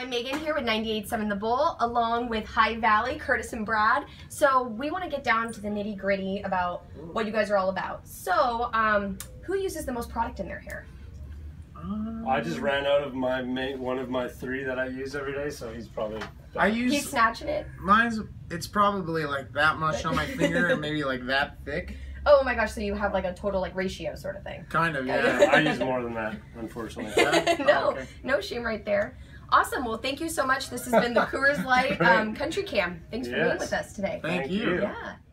I'm Megan here with 98.7 The Bull, along with High Valley, Curtis and Brad. So we want to get down to the nitty gritty about what you guys are all about. So, who uses the most product in their hair? I just ran out of my one of my 3 that I use every day, so he's probably. He's snatching it. It's probably like that much on my finger and maybe like that thick. Oh my gosh, so you have like a total like ratio sort of thing. Kind of, yeah. I use more than that, unfortunately. No shame right there. Awesome. Well, thank you so much. This has been the Coors Light Country Cam. Thanks for being with us today. Thank you. Yeah.